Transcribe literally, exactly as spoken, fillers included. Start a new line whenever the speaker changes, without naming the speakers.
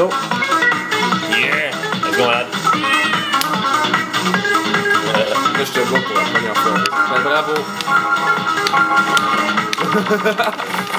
go.
Yeah. Let's go, lad.
Là, je te vois pour la première fois. Ben, bravo.